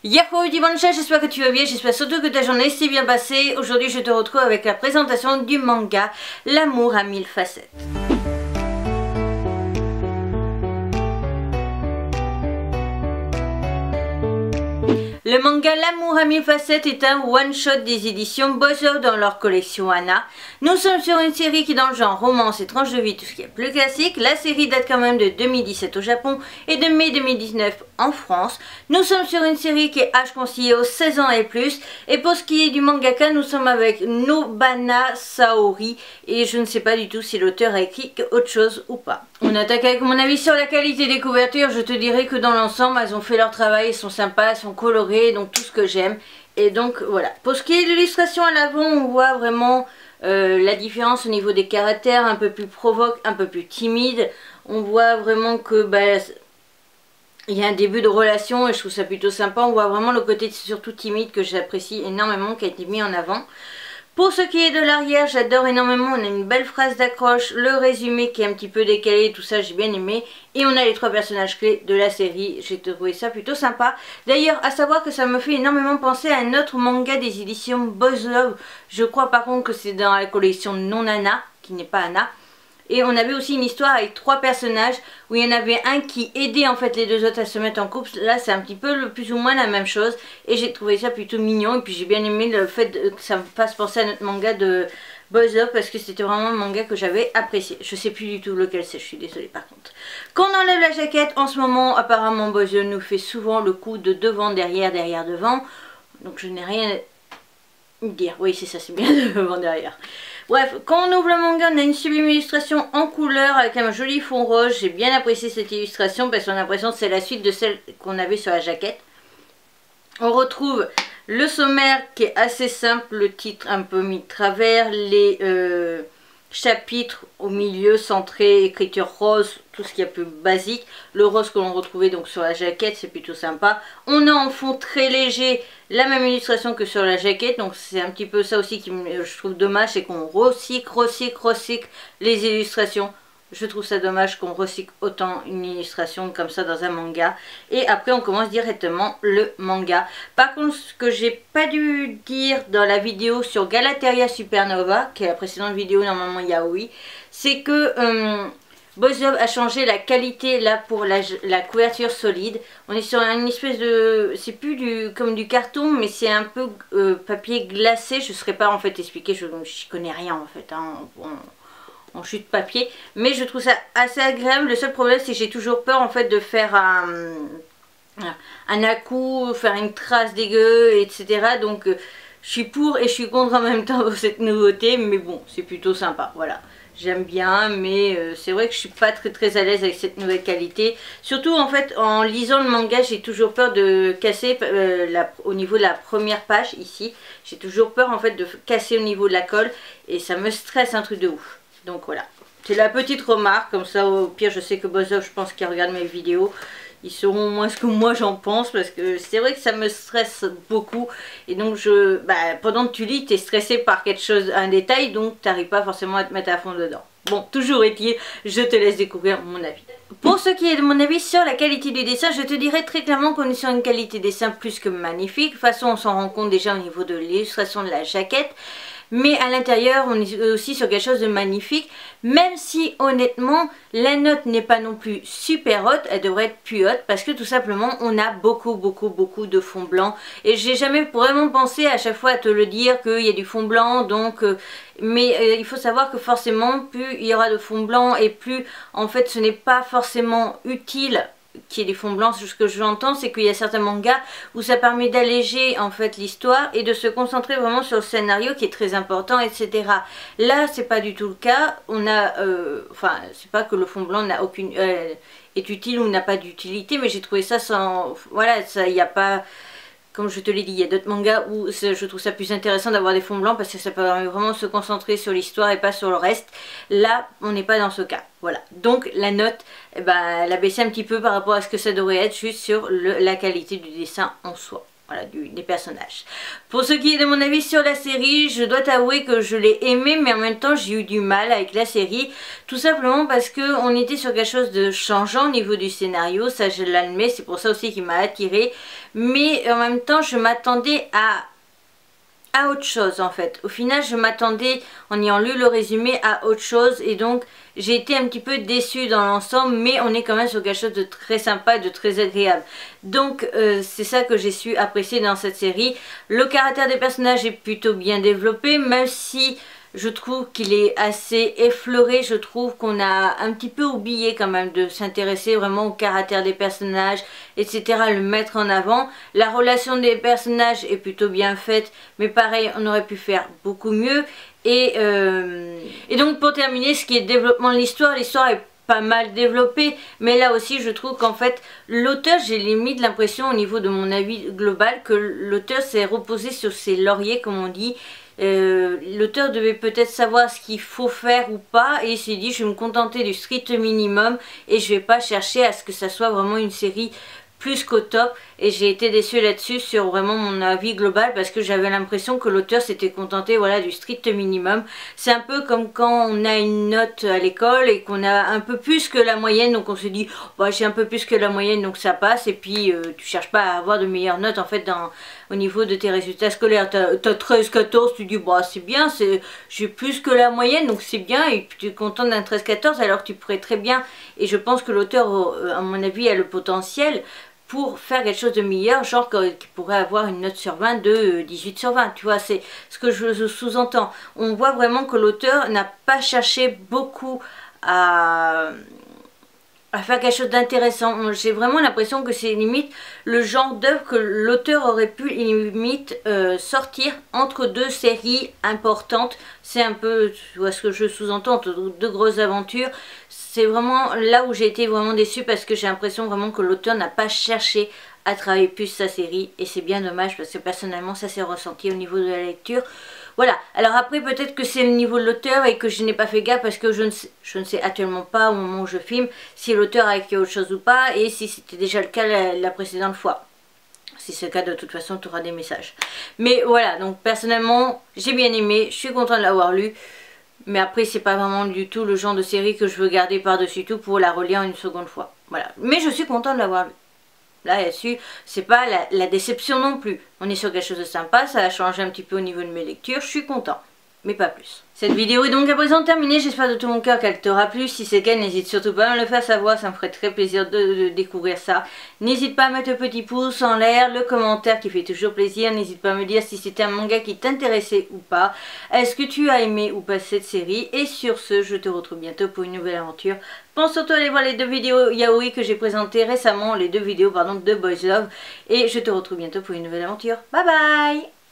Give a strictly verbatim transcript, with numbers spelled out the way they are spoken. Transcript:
Yahoo Dimanche, j'espère que tu vas bien, j'espère surtout que ta journée s'est bien passée. Aujourd'hui je te retrouve avec la présentation du manga L'amour à mille facettes. Le manga L'amour à mille facettes est un one-shot des éditions Bozo dans leur collection Anna. Nous sommes sur une série qui est dans le genre romance et tranche de vie, tout ce qui est plus classique. La série date quand même de deux mille dix-sept au Japon et de mai deux mille dix-neuf en France. Nous sommes sur une série qui est âge conseillé aux seize ans et plus. Et pour ce qui est du mangaka, nous sommes avec Nobana Saori. Et je ne sais pas du tout si l'auteur a écrit autre chose ou pas. On attaque avec mon avis sur la qualité des couvertures. Je te dirais que dans l'ensemble, elles ont fait leur travail, elles sont sympas, elles sont colorées, donc tout ce que j'aime. Et donc voilà. Pour ce qui est de l'illustration à l'avant, on voit vraiment euh, la différence au niveau des caractères, un peu plus provoque, un peu plus timide. On voit vraiment que bah, il y a un début de relation et je trouve ça plutôt sympa. On voit vraiment le côté surtout timide que j'apprécie énormément, qui a été mis en avant. Pour ce qui est de l'arrière, j'adore énormément, on a une belle phrase d'accroche, le résumé qui est un petit peu décalé, tout ça j'ai bien aimé. Et on a les trois personnages clés de la série, j'ai trouvé ça plutôt sympa. D'ailleurs, à savoir que ça me fait énormément penser à un autre manga des éditions Boys Love. Je crois par contre que c'est dans la collection Non Anna, qui n'est pas Anna. Et on avait aussi une histoire avec trois personnages où il y en avait un qui aidait en fait les deux autres à se mettre en couple. Là c'est un petit peu le, plus ou moins la même chose et j'ai trouvé ça plutôt mignon. Et puis j'ai bien aimé le fait de, que ça me fasse penser à notre manga de Boys Love parce que c'était vraiment un manga que j'avais apprécié. Je sais plus du tout lequel c'est, je suis désolée par contre. Quand on enlève la jaquette, en ce moment apparemment Boys Love nous fait souvent le coup de devant, derrière, derrière, devant. Donc je n'ai rien à dire. Oui c'est ça, c'est bien devant, derrière. Bref, quand on ouvre le manga, on a une sublime illustration en couleur avec un joli fond rose. J'ai bien apprécié cette illustration parce qu'on a l'impression que c'est la suite de celle qu'on avait sur la jaquette. On retrouve le sommaire qui est assez simple, le titre un peu mis de travers, les euh, chapitres au milieu centrés, écriture rose, tout ce qui est un peu basique. Le rose que l'on retrouvait donc sur la jaquette, c'est plutôt sympa. On a en fond très léger la même illustration que sur la jaquette, donc c'est un petit peu ça aussi qui me, je trouve dommage, c'est qu'on recycle, recycle, recycle les illustrations. Je trouve ça dommage qu'on recycle autant une illustration comme ça dans un manga. Et après on commence directement le manga. Par contre, ce que j'ai pas dû dire dans la vidéo sur Galateria Supernova, qui est la précédente vidéo normalement Yaoi, c'est que euh, Boys Love a changé la qualité là pour la, la couverture solide. On est sur une espèce de... c'est plus du comme du carton, mais c'est un peu euh, papier glacé. Je ne saurais pas en fait expliquer, je n'y connais rien en fait. Hein. On, en chute papier, mais je trouve ça assez agréable. Le seul problème c'est que j'ai toujours peur en fait de faire un, un à-coup, faire une trace dégueu, et cetera. Donc euh, je suis pour et je suis contre en même temps pour cette nouveauté, mais bon c'est plutôt sympa, voilà. J'aime bien, mais euh, c'est vrai que je suis pas très très à l'aise avec cette nouvelle qualité. Surtout en fait en lisant le manga, j'ai toujours peur de casser euh, la, au niveau de la première page ici. J'ai toujours peur en fait de casser au niveau de la colle et ça me stresse un truc de ouf. Donc voilà, c'est la petite remarque, comme ça au pire je sais que Boys Love, je pense qu'ils regardent mes vidéos, ils sauront moins ce que moi j'en pense, parce que c'est vrai que ça me stresse beaucoup, et donc je, bah, pendant que tu lis, tu es stressé par quelque chose, un détail, donc tu n'arrives pas forcément à te mettre à fond dedans. Bon, toujours est-il, je te laisse découvrir mon avis. Pour ce qui est de mon avis sur la qualité du dessin, je te dirais très clairement qu'on est sur une qualité de dessin plus que magnifique. De toute façon, on s'en rend compte déjà au niveau de l'illustration de la jaquette. Mais à l'intérieur, on est aussi sur quelque chose de magnifique. Même si, honnêtement, la note n'est pas non plus super haute. Elle devrait être plus haute parce que tout simplement, on a beaucoup, beaucoup, beaucoup de fond blanc. Et j'ai jamais vraiment pensé à chaque fois à te le dire qu'il y a du fond blanc. Donc, euh, mais euh, il faut savoir que forcément, plus il y aura de fond blanc et plus, en fait, ce n'est pas forcément utile qui est des fonds blancs. Ce que j'entends c'est qu'il y a certains mangas où ça permet d'alléger en fait l'histoire et de se concentrer vraiment sur le scénario qui est très important, etc. Là c'est pas du tout le cas. On a euh, enfin c'est pas que le fond blanc n'a aucune euh, est utile ou n'a pas d'utilité, mais j'ai trouvé ça sans, voilà, ça, il n'y a pas, comme je te l'ai dit, il y a d'autres mangas où je trouve ça plus intéressant d'avoir des fonds blancs parce que ça permet vraiment de se concentrer sur l'histoire et pas sur le reste. Là, on n'est pas dans ce cas. Voilà. Donc la note, eh ben, elle a baissé un petit peu par rapport à ce que ça devrait être, juste sur le, la qualité du dessin en soi. voilà, du, des personnages. Pour ce qui est de mon avis sur la série, je dois t'avouer que je l'ai aimée, mais en même temps j'ai eu du mal avec la série, tout simplement parce que on était sur quelque chose de changeant au niveau du scénario, ça je l'admets, c'est pour ça aussi qu'il m'a attirée, mais en même temps je m'attendais à à autre chose en fait. Au final je m'attendais, en ayant lu le résumé, à autre chose, et donc j'ai été un petit peu déçue dans l'ensemble, mais on est quand même sur quelque chose de très sympa et de très agréable. Donc euh, c'est ça que j'ai su apprécier dans cette série. Le caractère des personnages est plutôt bien développé, même si je trouve qu'il est assez effleuré. Je trouve qu'on a un petit peu oublié quand même de s'intéresser vraiment au caractère des personnages, et cetera. Le mettre en avant. La relation des personnages est plutôt bien faite, mais pareil, on aurait pu faire beaucoup mieux. Et, euh, et donc pour terminer, ce qui est développement de l'histoire, l'histoire est pas mal développée, mais là aussi je trouve qu'en fait l'auteur, j'ai limite l'impression au niveau de mon avis global que l'auteur s'est reposé sur ses lauriers, comme on dit. Euh, l'auteur devait peut-être savoir ce qu'il faut faire ou pas, et il s'est dit je vais me contenter du strict minimum et je vais pas chercher à ce que ça soit vraiment une série plus qu'au top. Et j'ai été déçue là-dessus sur vraiment mon avis global, parce que j'avais l'impression que l'auteur s'était contenté, voilà, du strict minimum. C'est un peu comme quand on a une note à l'école et qu'on a un peu plus que la moyenne, donc on se dit bah, j'ai un peu plus que la moyenne donc ça passe, et puis euh, tu cherches pas à avoir de meilleures notes en fait dans, au niveau de tes résultats scolaires. T'as treize quatorze, tu dis bah c'est bien, j'ai plus que la moyenne donc c'est bien, et puis tu es content d'un treize quatorze alors que tu pourrais très bien, et je pense que l'auteur à mon avis a le potentiel pour faire quelque chose de meilleur, genre qui pourrait avoir une note sur vingt de dix-huit sur vingt, tu vois, c'est ce que je sous-entends. On voit vraiment que l'auteur n'a pas cherché beaucoup à, à faire quelque chose d'intéressant. J'ai vraiment l'impression que c'est limite le genre d'œuvre que l'auteur aurait pu limite euh, sortir entre deux séries importantes. C'est un peu, tu vois ce que je sous-entends, deux grosses aventures. C'est vraiment là où j'ai été vraiment déçue, parce que j'ai l'impression vraiment que l'auteur n'a pas cherché à travailler plus sa série, et c'est bien dommage parce que personnellement ça s'est ressenti au niveau de la lecture. Voilà, alors après peut-être que c'est le niveau de l'auteur et que je n'ai pas fait gaffe, parce que je ne, sais, je ne sais actuellement pas au moment où je filme si l'auteur a écrit autre chose ou pas, et si c'était déjà le cas la, la précédente fois. Si c'est le cas, de toute façon tu auras des messages. Mais voilà, donc personnellement j'ai bien aimé, je suis contente de l'avoir lu. Mais après c'est pas vraiment du tout le genre de série que je veux garder par-dessus tout pour la relire une seconde fois. Voilà. Mais je suis contente de l'avoir lu. Là là-dessus, c'est pas la, la déception non plus. On est sur quelque chose de sympa, ça a changé un petit peu au niveau de mes lectures, je suis contente. Mais pas plus. Cette vidéo est donc à présent terminée, j'espère de tout mon cœur qu'elle t'aura plu. Si c'est le cas, n'hésite surtout pas à me le faire savoir, ça me ferait très plaisir de, de découvrir ça. N'hésite pas à mettre le petit pouce en l'air, le commentaire qui fait toujours plaisir. N'hésite pas à me dire si c'était un manga qui t'intéressait ou pas. Est-ce que tu as aimé ou pas cette série? Et sur ce, je te retrouve bientôt pour une nouvelle aventure. Pense surtout à aller voir les deux vidéos yaoi que j'ai présentées récemment, les deux vidéos pardon de Boys Love. Et je te retrouve bientôt pour une nouvelle aventure. Bye bye!